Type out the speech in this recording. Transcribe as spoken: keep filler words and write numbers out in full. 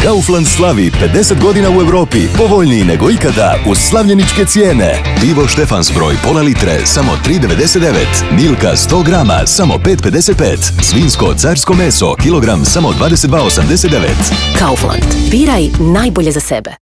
Kaufland slavi pedeset godina u Europi, povoljniji nego ikada uz slavljeničke cijene. Pivo Štefansbroj pola litre, samo tri devedeset devet. Milka sto grama, samo pet pedeset pet. Svinjsko carsko meso, kilogram, samo dvadeset dva osamdeset devet. Kaufland. Biraj najbolje za sebe.